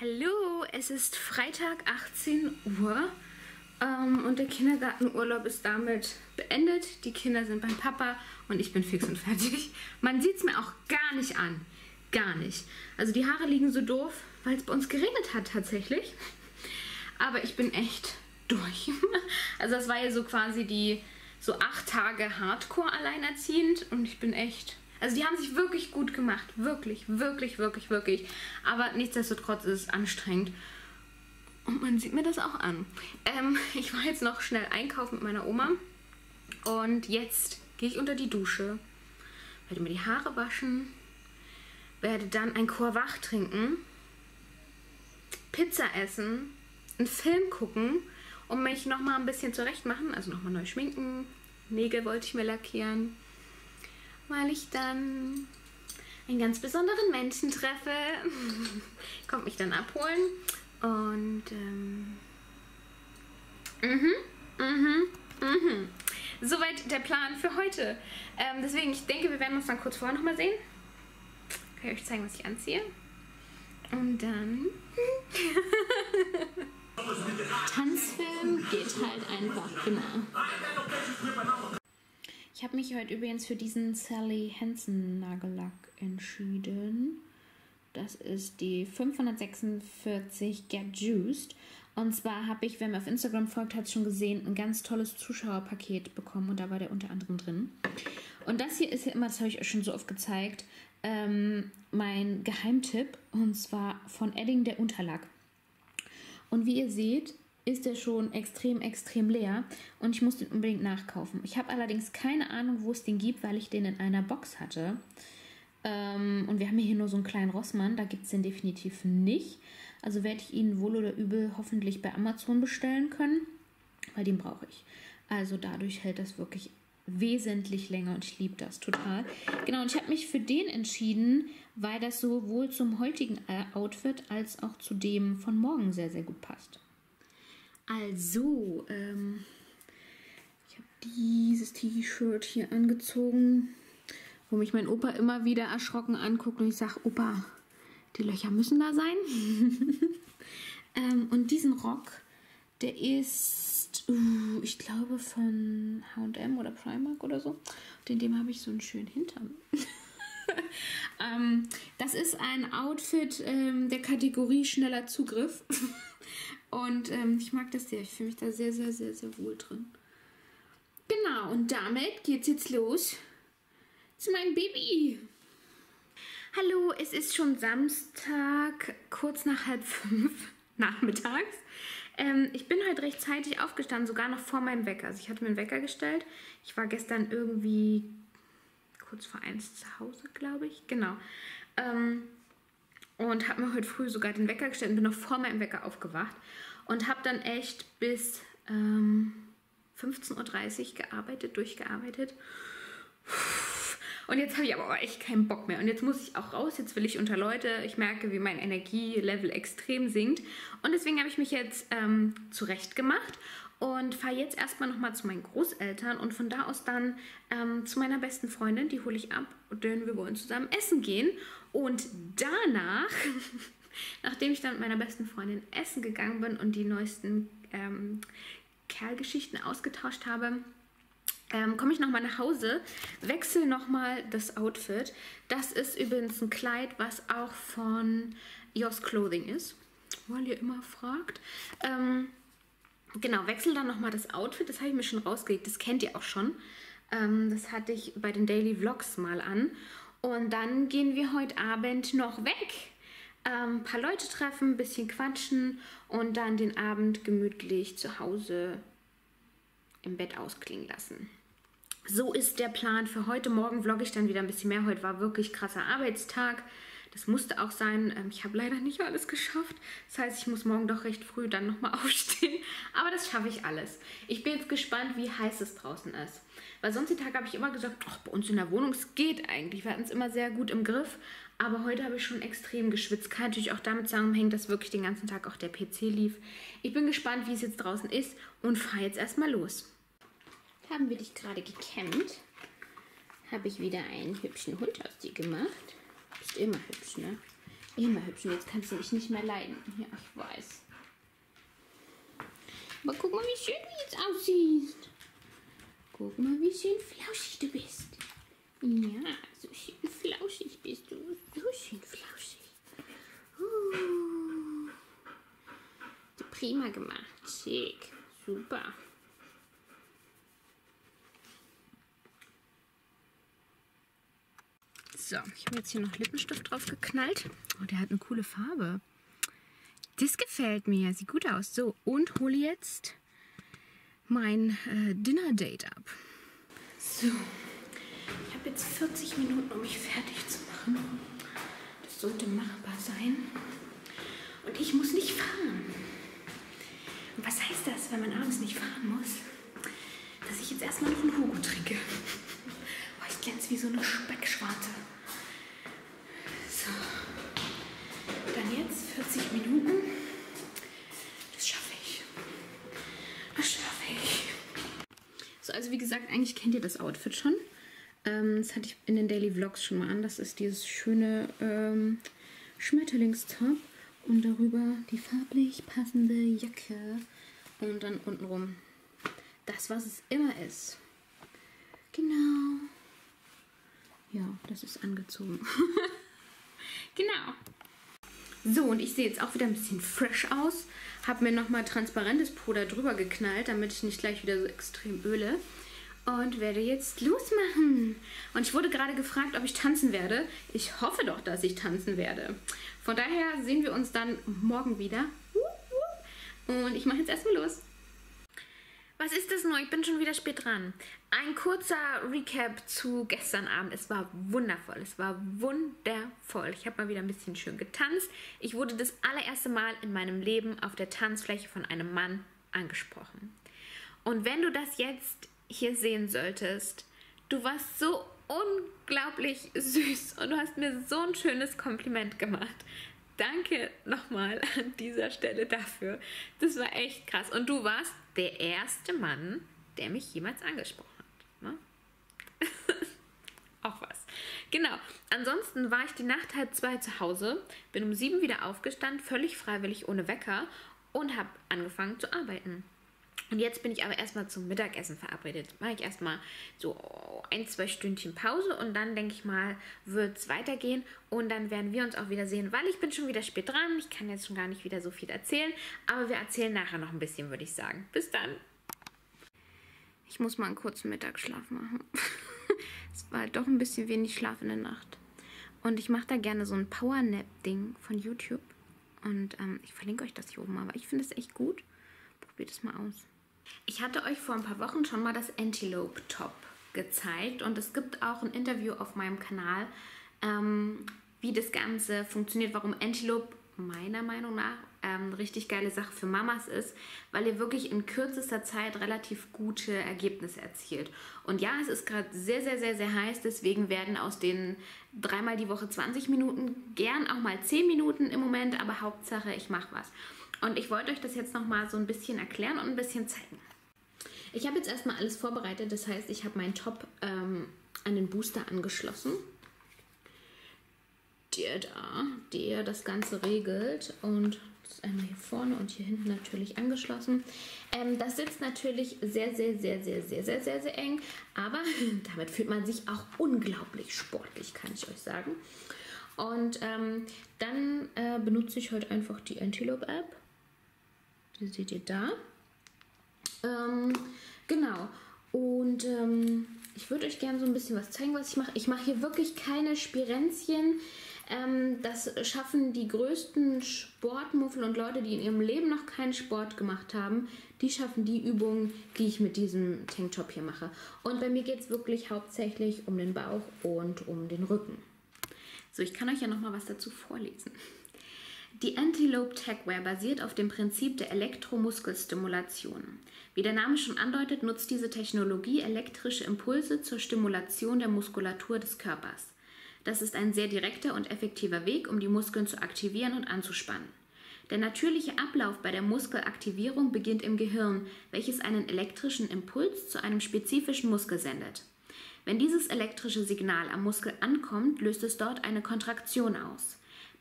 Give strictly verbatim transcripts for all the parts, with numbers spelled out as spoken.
Hallo, es ist Freitag achtzehn Uhr ähm, und der Kindergartenurlaub ist damit beendet. Die Kinder sind beim Papa und ich bin fix und fertig. Man sieht es mir auch gar nicht an. Gar nicht. Also die Haare liegen so doof, weil es bei uns geregnet hat tatsächlich. Aber ich bin echt durch. Also das war ja so quasi die so acht Tage Hardcore alleinerziehend und ich bin echt... Also die haben sich wirklich gut gemacht. Wirklich, wirklich, wirklich, wirklich. Aber nichtsdestotrotz ist es anstrengend. Und man sieht mir das auch an. Ähm, ich war jetzt noch schnell einkaufen mit meiner Oma. Und jetzt gehe ich unter die Dusche. Werde mir die Haare waschen. Werde dann ein Courwach trinken. Pizza essen. Einen Film gucken. Und mich nochmal ein bisschen zurecht machen. Also nochmal neu schminken. Nägel wollte ich mir lackieren. Weil ich dann einen ganz besonderen Menschen treffe. Kommt mich dann abholen. Und ähm, mhm, mhm, mhm. Soweit der Plan für heute. Ähm, deswegen, ich denke, wir werden uns dann kurz vorher nochmal sehen. Kann ich euch zeigen, was ich anziehe. Und dann... Tanzfilm geht halt einfach immer. Ich habe mich heute übrigens für diesen Sally Hansen Nagellack entschieden. Das ist die fünfhundertsechsundvierzig Get Juiced. Und zwar habe ich, wer mir auf Instagram folgt, hat es schon gesehen, ein ganz tolles Zuschauerpaket bekommen. Und da war der unter anderem drin. Und das hier ist ja immer, das habe ich euch schon so oft gezeigt, ähm, mein Geheimtipp. Und zwar von Edding der Unterlack. Und wie ihr seht, ist der schon extrem, extrem leer und ich muss den unbedingt nachkaufen. Ich habe allerdings keine Ahnung, wo es den gibt, weil ich den in einer Box hatte. Ähm, und wir haben hier nur so einen kleinen Rossmann, da gibt es den definitiv nicht. Also werde ich ihn wohl oder übel hoffentlich bei Amazon bestellen können, weil den brauche ich. Also dadurch hält das wirklich wesentlich länger und ich liebe das total. Genau, und ich habe mich für den entschieden, weil das sowohl zum heutigen Outfit als auch zu dem von morgen sehr, sehr gut passt. Also, ähm, ich habe dieses T-Shirt hier angezogen, wo mich mein Opa immer wieder erschrocken anguckt und ich sage, Opa, die Löcher müssen da sein. ähm, und diesen Rock, der ist, uh, ich glaube von H und M oder Primark oder so. Und in dem habe ich so einen schönen Hintern. ähm, das ist ein Outfit ähm, der Kategorie schneller Zugriff. Und ähm, ich mag das sehr. Ich fühle mich da sehr, sehr, sehr, sehr wohl drin. Genau, und damit geht's jetzt los zu meinem Baby. Hallo, es ist schon Samstag, kurz nach halb fünf nachmittags. Ähm, ich bin heute rechtzeitig aufgestanden, sogar noch vor meinem Wecker. Also ich hatte mir einen Wecker gestellt. Ich war gestern irgendwie kurz vor eins zu Hause, glaube ich. Genau. Ähm, Und habe mir heute früh sogar den Wecker gestellt und bin noch vor meinem Wecker aufgewacht. Und habe dann echt bis ähm, fünfzehn Uhr dreißig gearbeitet, durchgearbeitet. Und jetzt habe ich aber auch echt keinen Bock mehr. Und jetzt muss ich auch raus, jetzt will ich unter Leute. Ich merke, wie mein Energielevel extrem sinkt. Und deswegen habe ich mich jetzt ähm, zurecht gemacht. Und fahre jetzt erstmal nochmal zu meinen Großeltern und von da aus dann ähm, zu meiner besten Freundin, die hole ich ab und dann wir wollen zusammen essen gehen. Und danach, nachdem ich dann mit meiner besten Freundin essen gegangen bin und die neuesten ähm, Kerlgeschichten ausgetauscht habe, ähm, komme ich nochmal nach Hause, wechsle nochmal das Outfit. Das ist übrigens ein Kleid, was auch von Yours Clothing ist, weil ihr immer fragt. Ähm, Genau, wechsle dann nochmal das Outfit, das habe ich mir schon rausgelegt, das kennt ihr auch schon. Ähm, das hatte ich bei den Daily Vlogs mal an. Und dann gehen wir heute Abend noch weg. Ähm, ein paar Leute treffen, ein bisschen quatschen und dann den Abend gemütlich zu Hause im Bett ausklingen lassen. So ist der Plan für heute. Morgen vlogge ich dann wieder ein bisschen mehr. Heute war wirklich krasser Arbeitstag. Das musste auch sein. Ich habe leider nicht alles geschafft. Das heißt, ich muss morgen doch recht früh dann nochmal aufstehen. Aber das schaffe ich alles. Ich bin jetzt gespannt, wie heiß es draußen ist. Weil sonst die Tage habe ich immer gesagt, ach, bei uns in der Wohnung, es geht eigentlich. Wir hatten es immer sehr gut im Griff. Aber heute habe ich schon extrem geschwitzt. Kann natürlich auch damit zusammenhängen, dass wirklich den ganzen Tag auch der P C lief. Ich bin gespannt, wie es jetzt draußen ist und fahre jetzt erstmal los. Haben wir dich gerade gekämmt? Habe ich wieder einen hübschen Hund aus dir gemacht? Bist immer hübsch, ne? Immer hübsch. Und jetzt kannst du mich nicht mehr leiden. Ja, ich weiß. Aber guck mal, wie schön du jetzt aussiehst. Guck mal, wie schön flauschig du bist. Ja, so schön flauschig bist du. So schön flauschig. Uh. So prima gemacht. Schick. Super. So, ich habe jetzt hier noch Lippenstift drauf geknallt. Oh, der hat eine coole Farbe. Das gefällt mir. Sieht gut aus. So, und hole jetzt mein äh, Dinner-Date ab. So, ich habe jetzt vierzig Minuten, um mich fertig zu machen. Das sollte machbar sein. Und ich muss nicht fahren. Und was heißt das, wenn man abends nicht fahren muss? Dass ich jetzt erstmal noch einen Hugo trinke. Oh, ich glänze wie so eine Speckschwarte. So. Dann jetzt vierzig Minuten. Das schaffe ich. Das schaffe ich. So, also wie gesagt, eigentlich kennt ihr das Outfit schon. Ähm, das hatte ich in den Daily Vlogs schon mal an. Das ist dieses schöne ähm, Schmetterlingstop. Und darüber die farblich passende Jacke. Und dann untenrum das, was es immer ist. Genau. Ja, das ist angezogen. Genau. So, und ich sehe jetzt auch wieder ein bisschen fresh aus. Habe mir nochmal transparentes Puder drüber geknallt, damit ich nicht gleich wieder so extrem öle. Und werde jetzt losmachen. Und ich wurde gerade gefragt, ob ich tanzen werde. Ich hoffe doch, dass ich tanzen werde. Von daher sehen wir uns dann morgen wieder. Und ich mache jetzt erstmal los. Was ist das nur? Ich bin schon wieder spät dran. Ein kurzer Recap zu gestern Abend. Es war wundervoll. Es war wundervoll. Ich habe mal wieder ein bisschen schön getanzt. Ich wurde das allererste Mal in meinem Leben auf der Tanzfläche von einem Mann angesprochen. Und wenn du das jetzt hier sehen solltest, du warst so unglaublich süß und du hast mir so ein schönes Kompliment gemacht. Danke nochmal an dieser Stelle dafür. Das war echt krass. Und du warst der erste Mann, der mich jemals angesprochen hat. Ne? Auch was. Genau. Ansonsten war ich die Nacht halb zwei zu Hause, bin um sieben wieder aufgestanden, völlig freiwillig ohne Wecker und habe angefangen zu arbeiten. Und jetzt bin ich aber erstmal zum Mittagessen verabredet. Mache ich erstmal so ein, zwei Stündchen Pause und dann, denke ich mal, wird es weitergehen. Und dann werden wir uns auch wieder sehen, weil ich bin schon wieder spät dran. Ich kann jetzt schon gar nicht wieder so viel erzählen. Aber wir erzählen nachher noch ein bisschen, würde ich sagen. Bis dann. Ich muss mal einen kurzen Mittagsschlaf machen. Es war doch ein bisschen wenig Schlaf in der Nacht. Und ich mache da gerne so ein Power-Nap-Ding von YouTube. Und ähm, ich verlinke euch das hier oben. Aber ich finde es echt gut. Probiert es mal aus. Ich hatte euch vor ein paar Wochen schon mal das Antelope Top gezeigt und es gibt auch ein Interview auf meinem Kanal, ähm, wie das Ganze funktioniert, warum Antelope meiner Meinung nach ähm, eine richtig geile Sache für Mamas ist, weil ihr wirklich in kürzester Zeit relativ gute Ergebnisse erzielt. Und ja, es ist gerade sehr, sehr, sehr, sehr heiß, deswegen werden aus den dreimal die Woche zwanzig Minuten gern auch mal zehn Minuten im Moment, aber Hauptsache, ich mache was. Und ich wollte euch das jetzt nochmal so ein bisschen erklären und ein bisschen zeigen. Ich habe jetzt erstmal alles vorbereitet, das heißt, ich habe meinen Top ähm, an den Booster angeschlossen. Der da, der das Ganze regelt und das ist einmal hier vorne und hier hinten natürlich angeschlossen. Ähm, das sitzt natürlich sehr, sehr, sehr, sehr, sehr, sehr, sehr, sehr eng, aber damit fühlt man sich auch unglaublich sportlich, kann ich euch sagen. Und ähm, dann äh, benutze ich heute einfach die Antelope App. Die seht ihr da. Ähm, genau. Und ähm, ich würde euch gerne so ein bisschen was zeigen, was ich mache. Ich mache hier wirklich keine Spirenzchen. Ähm, das schaffen die größten Sportmuffel und Leute, die in ihrem Leben noch keinen Sport gemacht haben. Die schaffen die Übungen, die ich mit diesem Tanktop hier mache. Und bei mir geht es wirklich hauptsächlich um den Bauch und um den Rücken. So, ich kann euch ja noch mal was dazu vorlesen. Die Antelope Techwear basiert auf dem Prinzip der Elektromuskelstimulation. Wie der Name schon andeutet, nutzt diese Technologie elektrische Impulse zur Stimulation der Muskulatur des Körpers. Das ist ein sehr direkter und effektiver Weg, um die Muskeln zu aktivieren und anzuspannen. Der natürliche Ablauf bei der Muskelaktivierung beginnt im Gehirn, welches einen elektrischen Impuls zu einem spezifischen Muskel sendet. Wenn dieses elektrische Signal am Muskel ankommt, löst es dort eine Kontraktion aus.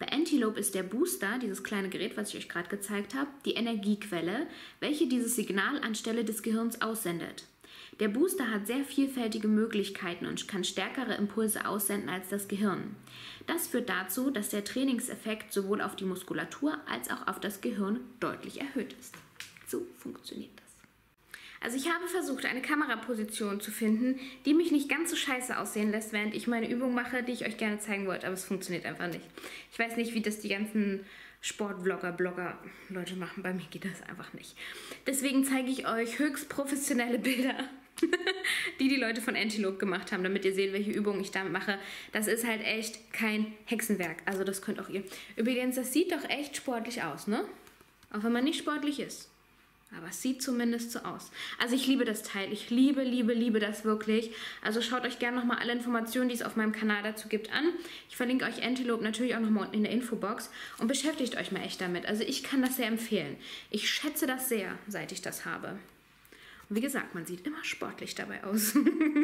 Bei Antelope ist der Booster, dieses kleine Gerät, was ich euch gerade gezeigt habe, die Energiequelle, welche dieses Signal anstelle des Gehirns aussendet. Der Booster hat sehr vielfältige Möglichkeiten und kann stärkere Impulse aussenden als das Gehirn. Das führt dazu, dass der Trainingseffekt sowohl auf die Muskulatur als auch auf das Gehirn deutlich erhöht ist. So funktioniert das. Also ich habe versucht, eine Kameraposition zu finden, die mich nicht ganz so scheiße aussehen lässt, während ich meine Übung mache, die ich euch gerne zeigen wollte, aber es funktioniert einfach nicht. Ich weiß nicht, wie das die ganzen Sportvlogger, Blogger, Leute machen, bei mir geht das einfach nicht. Deswegen zeige ich euch höchst professionelle Bilder, die die Leute von Antelope gemacht haben, damit ihr seht, welche Übungen ich damit mache. Das ist halt echt kein Hexenwerk, also das könnt auch ihr. Übrigens, das sieht doch echt sportlich aus, ne? Auch wenn man nicht sportlich ist. Aber es sieht zumindest so aus. Also ich liebe das Teil. Ich liebe, liebe, liebe das wirklich. Also schaut euch gerne nochmal alle Informationen, die es auf meinem Kanal dazu gibt, an. Ich verlinke euch Antelope natürlich auch nochmal unten in der Infobox. Und beschäftigt euch mal echt damit. Also ich kann das sehr empfehlen. Ich schätze das sehr, seit ich das habe. Und wie gesagt, man sieht immer sportlich dabei aus.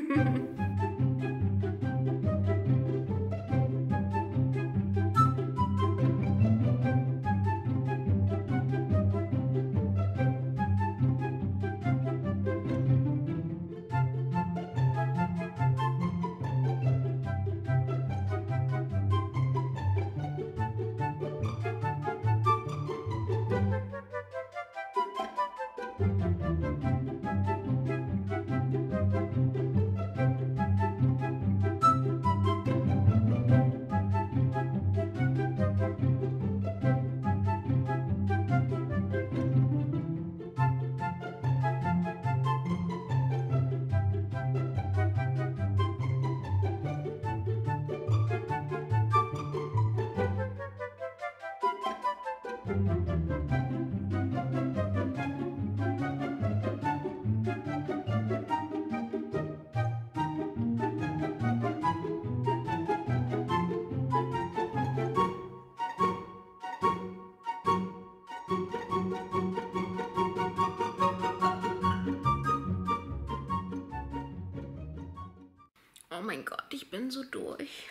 Oh mein Gott, ich bin so durch.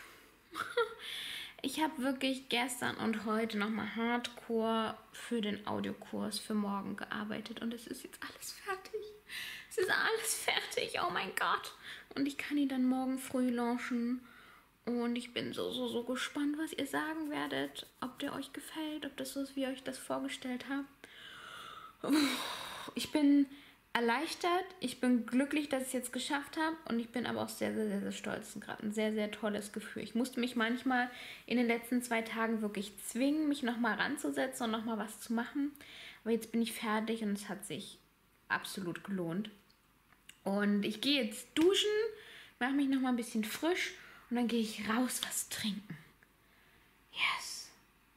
Ich habe wirklich gestern und heute nochmal hardcore für den Audiokurs für morgen gearbeitet und es ist jetzt alles fertig. Es ist alles fertig, oh mein Gott. Und ich kann ihn dann morgen früh launchen und ich bin so, so, so gespannt, was ihr sagen werdet, ob der euch gefällt, ob das so ist, wie ihr euch das vorgestellt habt. Ich bin erleichtert, ich bin glücklich, dass ich es jetzt geschafft habe und ich bin aber auch sehr, sehr, sehr, sehr stolz. Gerade ein sehr, sehr tolles Gefühl. Ich musste mich manchmal in den letzten zwei Tagen wirklich zwingen, mich nochmal ranzusetzen und nochmal was zu machen. Aber jetzt bin ich fertig und es hat sich absolut gelohnt. Und ich gehe jetzt duschen, mache mich nochmal ein bisschen frisch und dann gehe ich raus was trinken. Yes.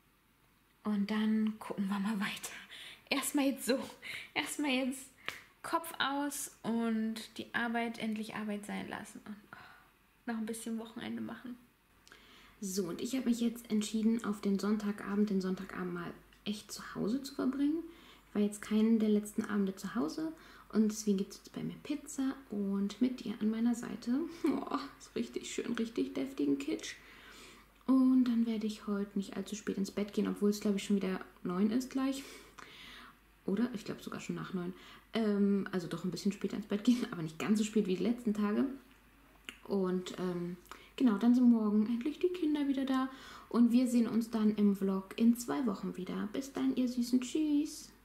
Und dann gucken wir mal weiter. Erstmal jetzt so. Erstmal jetzt Kopf aus und die Arbeit endlich Arbeit sein lassen und oh, noch ein bisschen Wochenende machen. So, und ich habe mich jetzt entschieden, auf den Sonntagabend, den Sonntagabend mal echt zu Hause zu verbringen. Ich war jetzt keinen der letzten Abende zu Hause und deswegen gibt es jetzt bei mir Pizza und mit dir an meiner Seite. Oh, ist richtig schön, richtig deftigen Kitsch. Und dann werde ich heute nicht allzu spät ins Bett gehen, obwohl es, glaube ich, schon wieder neun ist gleich. Oder? Ich glaube sogar schon nach neun. Ähm, also doch ein bisschen später ins Bett gehen, aber nicht ganz so spät wie die letzten Tage. Und ähm, genau, dann sind morgen endlich die Kinder wieder da. Und wir sehen uns dann im Vlog in zwei Wochen wieder. Bis dann, ihr Süßen. Tschüss.